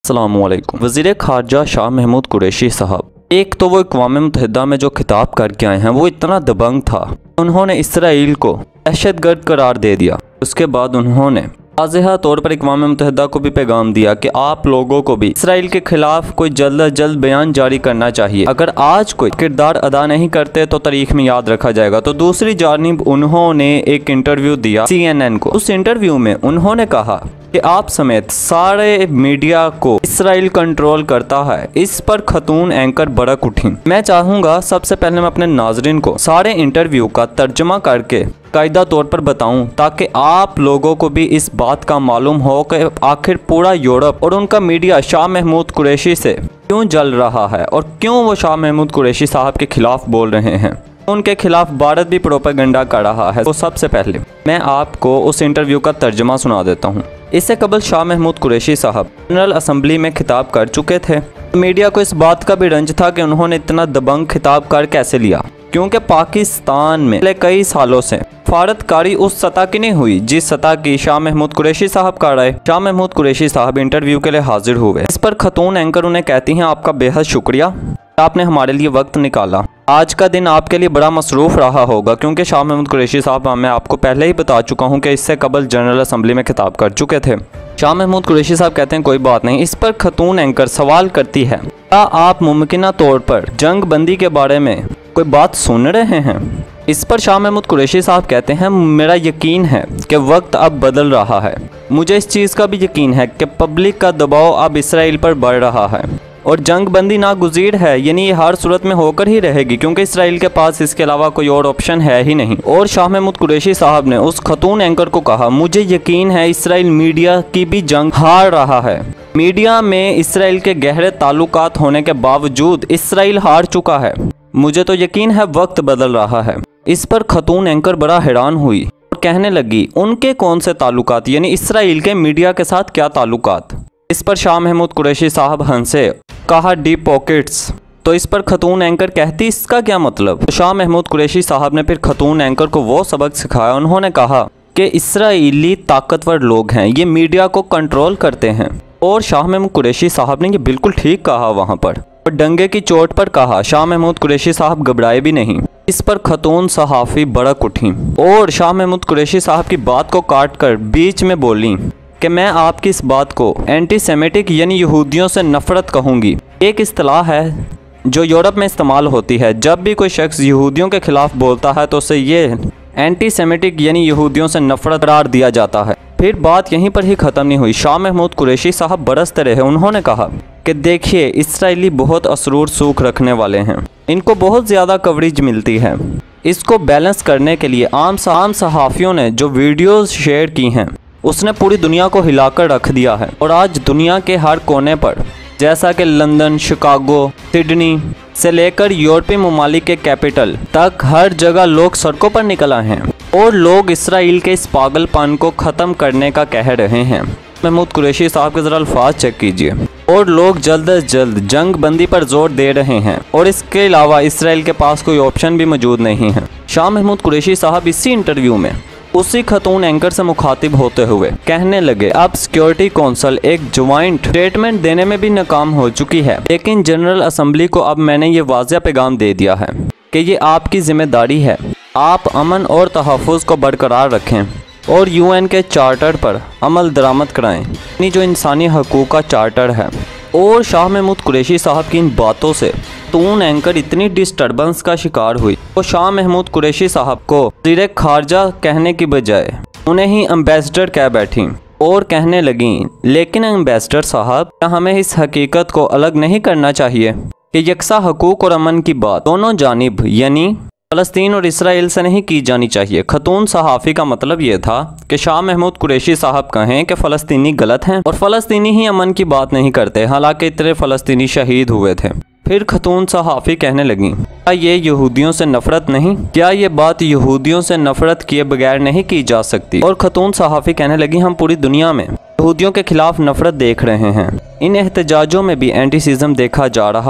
अस्सलामुअलैकुम। वज़ीर ख़ारजा शाह महमूद कुरैशी साहब, एक तो वो अक़वाम मुत्तहिदा में जो खिताब करके आए हैं वो इतना दबंग था। उन्होंने इसराइल को दहशतगर्द करार दे दिया। उसके बाद उन्होंने वाज़ेह तौर पर अक़वाम मुत्तहिदा को भी पैगाम दिया कि आप लोगों को भी इसराइल के खिलाफ कोई जल्द अज जल्द बयान जारी करना चाहिए। अगर आज कोई किरदार अदा नहीं करते तो तारीख में याद रखा जाएगा। तो दूसरी जानिब उन्होंने एक इंटरव्यू दिया CNN को। उस इंटरव्यू में उन्होंने कहा कि आप समेत सारे मीडिया को इसराइल कंट्रोल करता है। इस पर खतून एंकर भड़क उठी। मैं चाहूँगा सबसे पहले मैं अपने नाजरीन को सारे इंटरव्यू का तर्जमा करके कायदा तौर पर बताऊं, ताकि आप लोगों को भी इस बात का मालूम हो कि आखिर पूरा यूरोप और उनका मीडिया शाह महमूद कुरैशी से क्यों जल रहा है और क्यों वो शाह महमूद कुरैशी साहब के खिलाफ बोल रहे हैं। उनके खिलाफ भारत भी प्रोपेगेंडा कर रहा है। तो सबसे पहले मैं आपको उस इंटरव्यू का तर्जमा सुना देता हूँ। इससे कबल शाह महमूद कुरैशी साहब जनरल असम्बली में खिताब कर चुके थे। मीडिया को इस बात का भी रंज था कि उन्होंने इतना दबंग खिताब कर कैसे लिया, क्योंकि पाकिस्तान में पिछले कई सालों से फारतकारी उस सतह की नहीं हुई जिस सतह की शाह महमूद कुरैशी साहब कर रहे। शाह महमूद कुरैशी साहब इंटरव्यू के लिए हाजिर हुए। इस पर खतून एंकर उन्हें कहती हैं, आपका बेहद शुक्रिया, आपने हमारे लिए वक्त निकाला। आज का दिन आपके लिए बड़ा मसरूफ़ रहा होगा, क्योंकि शाह महमूद कुरैशी साहब मैं आपको पहले ही बता चुका हूं कि इससे कबल जनरल असम्बली में खिताब कर चुके थे। शाह महमूद कुरैशी साहब कहते हैं कोई बात नहीं। इस पर खतून एंकर सवाल करती है, क्या आप मुमकिना तौर पर जंग बंदी के बारे में कोई बात सुन रहे हैं। इस पर शाह महमूद कुरैशी साहब कहते हैं, मेरा यकीन है कि वक्त अब बदल रहा है। मुझे इस चीज़ का भी यकीन है कि पब्लिक का दबाव अब इसराइल पर बढ़ रहा है और जंग बंदी नागुज़ीर है, यानी ये हर सूरत में होकर ही रहेगी, क्योंकि इसराइल के पास इसके अलावा कोई और ऑप्शन है ही नहीं। और शाह महमूद कुरैशी साहब ने उस खतून एंकर को कहा, मुझे यकीन है इसराइल मीडिया की भी जंग हार रहा है। मीडिया में इसराइल के गहरे ताल्लुकात होने के बावजूद इसराइल हार चुका है। मुझे तो यकीन है वक्त बदल रहा है। इस पर खतून एंकर बड़ा हैरान हुई और कहने लगी, उनके कौन से ताल्लुकात, यानी इसराइल के मीडिया के साथ क्या ताल्लुकात। इस पर शाह महमूद कुरैशी साहब हंसे, कहा डीप पॉकेट्स। तो इस पर खतून एंकर कहती, इसका क्या मतलब। तो शाह महमूद कुरैशी साहब ने फिर खतून एंकर को वो सबक सिखाया। उन्होंने कहा कि इसराइली ताकतवर लोग हैं, ये मीडिया को कंट्रोल करते हैं। और शाह महमूद कुरैशी साहब ने ये बिल्कुल ठीक कहा वहाँ पर, और डंगे की चोट पर कहा। शाह महमूद कुरैशी साहब घबराए भी नहीं। इस पर खतून सहाफ़ी भड़क उठी और शाह महमूद कुरैशी साहब की बात को काट कर बीच में बोली कि मैं आपकी इस बात को एंटी सेमेटिक यानी यहूदियों से नफ़रत कहूँगी। एक इस्तिलाह है जो यूरोप में इस्तेमाल होती है। जब भी कोई शख्स यहूदियों के खिलाफ बोलता है तो उसे ये एंटी सेमेटिक यानी यहूदियों से नफ़रत करार दिया जाता है। फिर बात यहीं पर ही ख़त्म नहीं हुई। शाह महमूद कुरैशी साहब बरसते रहे। उन्होंने कहा कि देखिए, इसराइली बहुत असरूर सूख रखने वाले हैं, इनको बहुत ज़्यादा कवरेज मिलती है। इसको बैलेंस करने के लिए आम सहाफ़ियों ने जो वीडियोज़ शेयर की हैं उसने पूरी दुनिया को हिलाकर रख दिया है। और आज दुनिया के हर कोने पर, जैसा कि लंदन, शिकागो, सिडनी से लेकर यूरोपीय ममालिक के कैपिटल तक, हर जगह लोग सड़कों पर निकल आए हैं और लोग इसराइल के इस पागलपन को ख़त्म करने का कह रहे हैं। महमूद कुरैशी साहब के ज़रा अल्फाज चेक कीजिए। और लोग जल्द अज जल्द जंग बंदी पर जोर दे रहे हैं और इसके अलावा इसराइल के पास कोई ऑप्शन भी मौजूद नहीं है। शाह महमूद कुरैशी साहब इसी इंटरव्यू में उसी खतून एंकर से मुखातिब होते हुए कहने लगे, अब सिक्योरिटी कौंसिल एक ज्वाइंट स्टेटमेंट देने में भी नाकाम हो चुकी है, लेकिन जनरल असम्बली को अब मैंने ये वाज़ेह पैगाम दे दिया है कि ये आपकी जिम्मेदारी है, आप अमन और तहफ़्फ़ुज़ को बरकरार रखें और UN के चार्टर पर अमल दरामद कराएं, यानी जो इंसानी हकूक़ का चार्टर है। और शाह महमूद कुरैशी साहब की इन बातों से खतून एंकर इतनी डिस्टर्बेंस का शिकार हुई तो शाह महमूद कुरैशी साहब को वज़ीर ख़ारजा कहने की बजाय उन्हें ही एम्बेसडर कह बैठी और कहने लगी, लेकिन एम्बेसडर साहब, क्या हमें इस हकीकत को अलग नहीं करना चाहिए कि यकसा हकूक़ और अमन की बात दोनों जानिब यानी फ़लस्तीन और इसराइल से नहीं की जानी चाहिए। खतून सहाफ़ी का मतलब ये था कि शाह महमूद कुरैशी साहब कहें कि फ़लस्तीनी गलत हैं और फ़लस्तीनी ही अमन की बात नहीं करते, हालांकि इतने फ़लस्तीनी शहीद हुए थे। फिर खतून सहाफ़ी कहने लगी, क्या ये यहूदियों से नफ़रत नहीं, क्या ये बात यहूदियों से नफ़रत किए बगैर नहीं की जा सकती। और खतून सहाफ़ी कहने लगी, हम पूरी दुनिया में यहूदियों के खिलाफ नफ़रत देख रहे हैं, इन एहतजाजों में भी एंटीसिज्म देखा जा रहा है।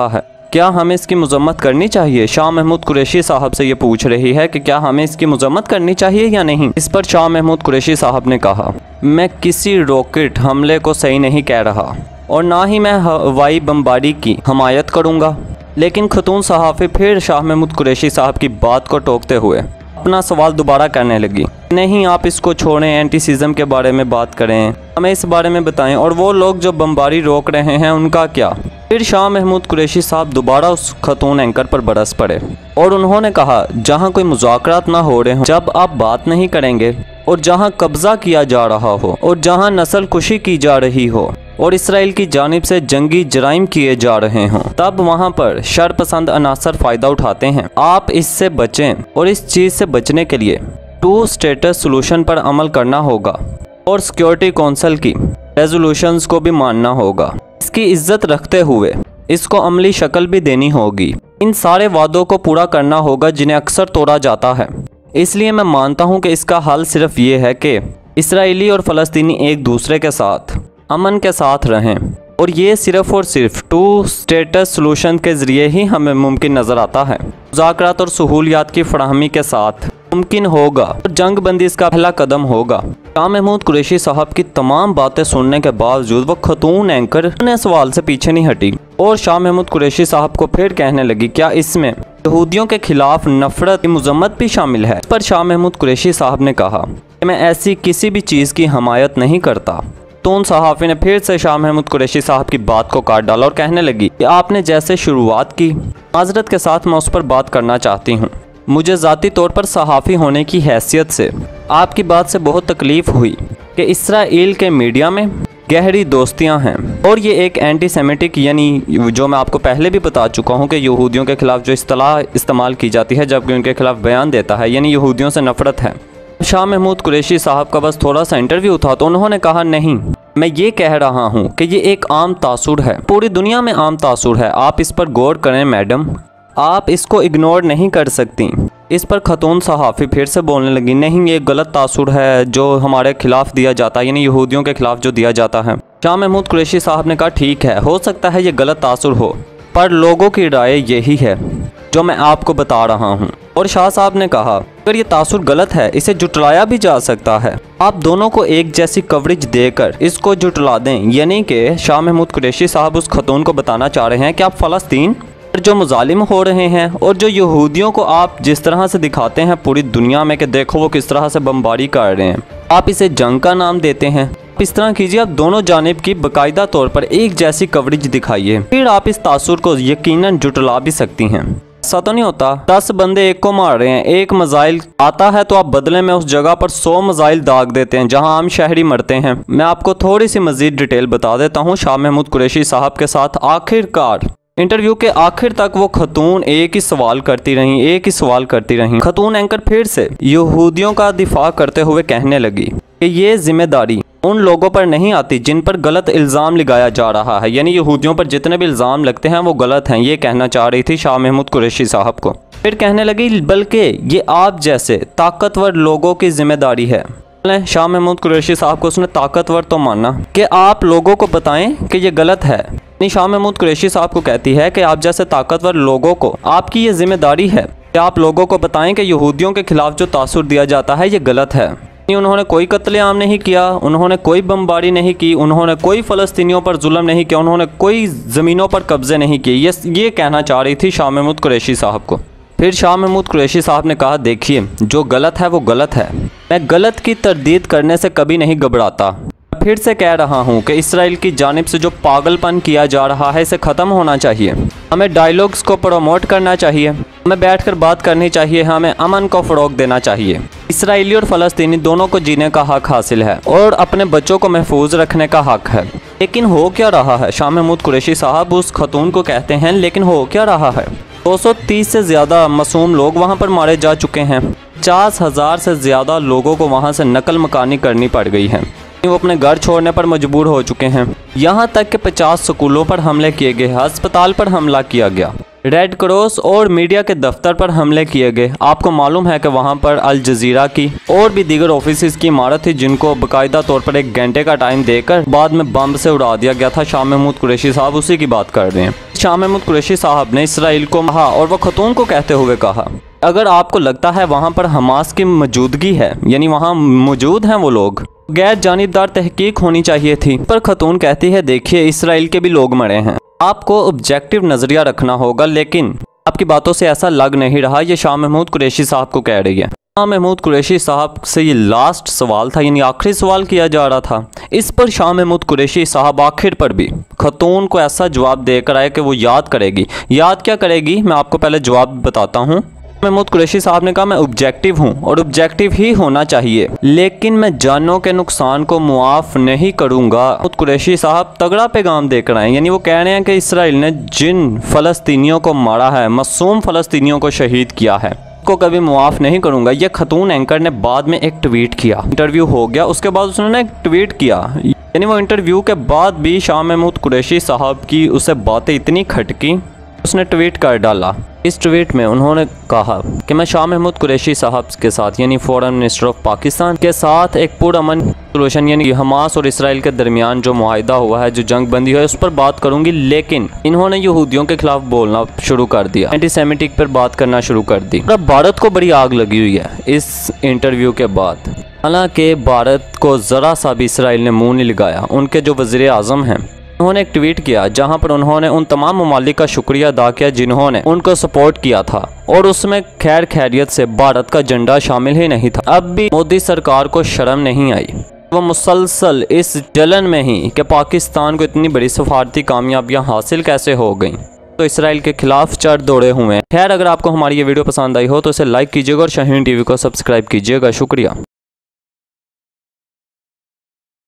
क्या हमें इसकी मजम्मत करनी चाहिए? शाह महमूद कुरैशी साहब से ये पूछ रही है कि क्या हमें इसकी मजम्मत करनी चाहिए या नहीं। इस पर शाह महमूद कुरैशी साहब ने कहा, मैं किसी रॉकेट हमले को सही नहीं कह रहा और ना ही मैं हवाई बमबारी की हमायत करूँगा। लेकिन खतून सहाफ़ी फिर शाह महमूद कुरैशी साहब की बात को टोकते हुए अपना सवाल दोबारा करने लगी, नहीं आप इसको छोड़ें, एंटीसिज्म के बारे में बात करें, हमें इस बारे में बताएं, और वो लोग जो बमबारी रोक रहे हैं उनका क्या। फिर शाह महमूद कुरैशी साहब दोबारा उस खतून एंकर पर बरस पड़े और उन्होंने कहा, जहाँ कोई मुज़ाकरात ना हो रहे हों, जब आप बात नहीं करेंगे और जहाँ कब्ज़ा किया जा रहा हो और जहाँ नस्ल कुशी की जा रही हो और इसराइल की जानिब से जंगी जराइम किए जा रहे हों, तब वहाँ पर शरपसंद अनासर फ़ायदा उठाते हैं। आप इससे बचें और इस चीज़ से बचने के लिए 2 स्टेटस सोल्यूशन पर अमल करना होगा और सिक्योरिटी कौंसिल की रेजोल्यूशंस को भी मानना होगा। इसकी इज्जत रखते हुए इसको अमली शक्ल भी देनी होगी। इन सारे वादों को पूरा करना होगा जिन्हें अक्सर तोड़ा जाता है। इसलिए मैं मानता हूँ कि इसका हल सिर्फ ये है कि इसराइली और फ़लस्तीनी एक दूसरे के साथ अमन के साथ रहें, और ये सिर्फ और सिर्फ 2 स्टेटस सोल्यूशन के ज़रिए ही हमें मुमकिन नज़र आता है। मुज़ाकरात और सहूलियात की फराहमी के साथ मुमकिन होगा और जंग बंदी इसका पहला कदम होगा। शाह महमूद कुरैशी साहब की तमाम बातें सुनने के बावजूद वो खतून एंकर अपने सवाल से पीछे नहीं हटी और शाह महमूद कुरैशी साहब को फिर कहने लगी, क्या इसमें यहूदियों के खिलाफ नफरत की मजम्मत भी शामिल है? इस पर शाह महमूद कुरैशी साहब ने कहा कि मैं ऐसी किसी भी चीज़ की हमायत नहीं करता। तो उन सहाफ़ी ने फिर से शाह महमूद कुरैशी साहब की बात को काट डाला और कहने लगी कि आपने जैसे शुरुआत की, माज़रत के साथ मैं उस पर बात करना चाहती हूँ। मुझे ज़ाती तौर पर सहाफ़ी होने की हैसियत से आपकी बात से बहुत तकलीफ़ हुई कि इसराइल के मीडिया में गहरी दोस्तियां हैं और ये एक एंटी सेमिटिक, यानी जो मैं आपको पहले भी बता चुका हूँ कि यहूदियों के ख़िलाफ़ जो इस्तिलाह इस्तेमाल की जाती है जबकि उनके खिलाफ़ बयान देता है, यानी यहूदियों से नफ़रत है। शाह महमूद कुरैशी साहब का बस थोड़ा सा इंटरव्यू था तो उन्होंने कहा, नहीं, मैं ये कह रहा हूँ कि ये एक आम तासुर है, पूरी दुनिया में आम तासुर है, आप इस पर गौर करें मैडम, आप इसको इग्नोर नहीं कर सकती। इस पर खतून सहाफ़ी फिर से बोलने लगी, नहीं ये गलत तासुर है जो हमारे खिलाफ़ दिया जाता है, यानी यहूदियों के खिलाफ़ जो दिया जाता है। शाह महमूद कुरैशी साहब ने कहा, ठीक है, हो सकता है ये गलत तासुर हो, पर लोगों की राय यही है जो मैं आपको बता रहा हूँ। और शाह साहब ने कहा, अगर ये तासुर गलत है इसे जुटलाया भी जा सकता है, आप दोनों को एक जैसी कवरेज देकर इसको जुटला दें। यानी कि शाह महमूद कुरैशी साहब उस खतून को बताना चाह रहे हैं कि आप फ़लस्तीन पर जो मुजालिम हो रहे हैं और जो यहूदियों को आप जिस तरह से दिखाते हैं पूरी दुनिया में कि देखो वो किस तरह से बमबारी कर रहे हैं, आप इसे जंग का नाम देते हैं। इस तरह कीजिए, आप दोनों जानिब की बाकायदा तौर पर एक जैसी कवरेज दिखाइए, फिर आप इस तासुर को यकीनन जुटला भी सकती हैं। ऐसा तो नहीं होता 10 बंदे एक को मार रहे हैं, एक मिसाइल आता है तो आप बदले में उस जगह पर 100 मिसाइल दाग देते हैं जहां आम शहरी मरते हैं। मैं आपको थोड़ी सी मजीद डिटेल बता देता हूं। शाह महमूद कुरैशी साहब के साथ आखिरकार इंटरव्यू के आखिर तक वो खतून एक ही सवाल करती रहीं। खतून एंकर फिर से यहूदियों का दिफा करते हुए कहने लगी कि ये जिम्मेदारी उन लोगों पर नहीं आती जिन पर गलत इल्ज़ाम लगाया जा रहा है, यानी यहूदियों पर जितने भी इल्ज़ाम लगते हैं वो गलत हैं, ये कहना चाह रही थी शाह महमूद कुरैशी साहब को। फिर कहने लगी, बल्कि ये आप जैसे ताकतवर लोगों की जिम्मेदारी है। शाह महमूद कुरैशी साहब को उसने ताकतवर तो माना कि आप लोगों को बताएं कि ये गलत है। शाह महमूद कुरैशी साहब को कहती है कि आप जैसे ताकतवर लोगों को आपकी ये जिम्मेदारी है कि आप लोगों को बताएं कि यहूदियों के खिलाफ जो तासुर दिया जाता है ये गलत है। उन्होंने कोई कत्लेआम नहीं किया, उन्होंने कोई बमबारी नहीं की, उन्होंने कोई फ़लस्तीनियों पर जुल्म नहीं किया, उन्होंने कोई ज़मीनों पर कब्जे नहीं किए, ये कहना चाह रही थी शाह महमूद कुरैशी साहब को। फिर शाह महमूद कुरैशी साहब ने कहा, देखिए जो गलत है वो गलत है, मैं गलत की तरदीद करने से कभी नहीं घबराता। फिर से कह रहा हूँ कि इसराइल की जानिब से जो पागलपन किया जा रहा है इसे ख़त्म होना चाहिए। हमें डायलॉग्स को प्रमोट करना चाहिए, हमें बैठकर बात करनी चाहिए, हमें अमन को फ़रोग देना चाहिए। इसराइली और फ़लस्तीनी दोनों को जीने का हक हासिल है और अपने बच्चों को महफूज रखने का हक है। लेकिन हो क्या रहा है? शाह महमूद कुरैशी साहब उस खतून को कहते हैं, लेकिन हो क्या रहा है? 230 से ज़्यादा मासूम लोग वहाँ पर मारे जा चुके हैं। 50,000 से ज़्यादा लोगों को वहाँ से नकल मकानी करनी पड़ गई है। वो अपने घर छोड़ने पर मजबूर हो चुके हैं। यहाँ तक कि 50 स्कूलों पर हमले किए गए, अस्पताल पर हमला किया गया। रेड क्रॉस और मीडिया के दफ्तर पर हमले किए गए। आपको मालूम है कि वहां पर अल जजीरा की और भी दीगर ऑफिस की इमारत थी जिनको बाकायदा तौर पर 1 घंटे का टाइम देकर बाद में बम से उड़ा दिया गया था। शाह महमूद कुरैशी साहब उसी की बात कर रहे हैं। शाह महमूद कुरैशी साहब ने इसराइल को कहा और वह खतून को कहते हुए कहा, अगर आपको लगता है वहाँ पर हमास की मौजूदगी है, यानी वहाँ मौजूद हैं वो लोग, गैर जानिबदार तहकीक होनी चाहिए थी। पर खतून कहती है, देखिए इसराइल के भी लोग मरे हैं, आपको ऑब्जेक्टिव नजरिया रखना होगा। लेकिन आपकी बातों से ऐसा लग नहीं रहा। ये शाह महमूद कुरैशी साहब को कह रही है। शाह महमूद कुरैशी साहब से ये लास्ट सवाल था, यानी आखिरी सवाल किया जा रहा था। इस पर शाह महमूद कुरैशी साहब आखिर पर भी खतून को ऐसा जवाब देकर आए कि वो याद करेगी। याद क्या करेगी, मैं आपको पहले जवाब बताता हूँ। महमूद कुरैशी साहब ने कहा, मैं ऑब्जेक्टिव हूँ और ऑब्जेक्टिव ही होना चाहिए, लेकिन मैं जानों के नुकसान को मुआफ नहीं करूँगा। महमूद कुरैशी साहब तगड़ा पैगाम देकर आए, यानी वो कह रहे हैं कि इसराइल ने जिन फ़लस्तीनियों को मारा है, मासूम फ़लस्तीनियों को शहीद किया है, को कभी मुआफ़ नहीं करूँगा। यह खतून एंकर ने बाद में एक ट्वीट किया। इंटरव्यू हो गया, उसके बाद उसने एक ट्वीट किया, यानी वो इंटरव्यू के बाद भी शाह महमूद कुरैशी साहब की उसे बातें इतनी खटकी, उसने ट्वीट कर डाला। इस ट्वीट में उन्होंने कहा कि मैं शाह महमूद कुरैशी साहब के साथ, यानी फॉरेन मिनिस्टर ऑफ पाकिस्तान के साथ एक पुरअमन सोल्यूशन, यानी हमास और इसराइल के दरमियान जो मुआहिदा हुआ है, जो जंग बंदी हुई है, उस पर बात करूंगी। लेकिन इन्होंने यहूदियों के खिलाफ बोलना शुरू कर दिया, एंटीसेमिटिक पर बात करना शुरू कर दी। अब भारत को बड़ी आग लगी हुई है इस इंटरव्यू के बाद। हालांकि भारत को ज़रा सा भी इसराइल ने मुँह नहीं लगाया। उनके जो वज़ीर आज़म हैं, उन्होंने एक ट्वीट किया जहां पर उन्होंने उन तमाम ममालिक का शुक्रिया अदा किया जिन्होंने उनको सपोर्ट किया था, और उसमें खैर खैरियत से भारत का झंडा शामिल ही नहीं था। अब भी मोदी सरकार को शर्म नहीं आई। वो मुसलसल इस जलन में ही कि पाकिस्तान को इतनी बड़ी सफारती कामयाबियां हासिल कैसे हो गई, तो इसराइल के खिलाफ चढ़ दौड़े हुए हैं। खैर, अगर आपको हमारी ये वीडियो पसंद आई हो तो इसे लाइक कीजिएगा और शाहीन टीवी को सब्सक्राइब कीजिएगा। शुक्रिया।